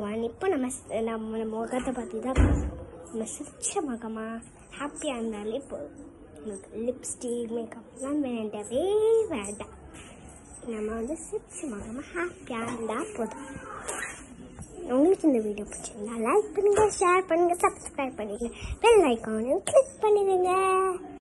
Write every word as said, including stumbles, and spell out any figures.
One. இப்போ நம்ம நம்ம நம்ம முகத்தை பற்றி தான் நம்ம சிரிச்ச முகமாக ஹாப்பியாக இருந்தாலே போதும். நமக்கு லிப்ஸ்டிக் மேக்கப்லாம் வேண்டவே வேண்டாம். நம்ம வந்து சிரிச்ச முகமாக ஹாப்பியாக இருந்தால் போதும். உங்களுக்கு இந்த வீடியோ பிடிச்சிருந்தா லைக் பண்ணுங்கள், ஷேர் பண்ணுங்கள், சப்ஸ்கிரைப் பண்ணிடுங்க, பெல் ஐக்கானையும் கிளிக் பண்ணிடுங்க.